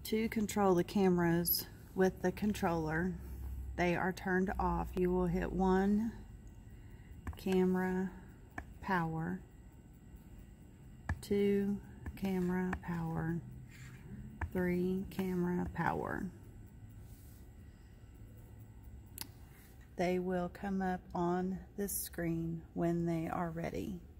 To control the cameras with the controller, they are turned off. You will hit 1, camera, power, 2, camera, power, 3, camera, power. They will come up on this screen when they are ready.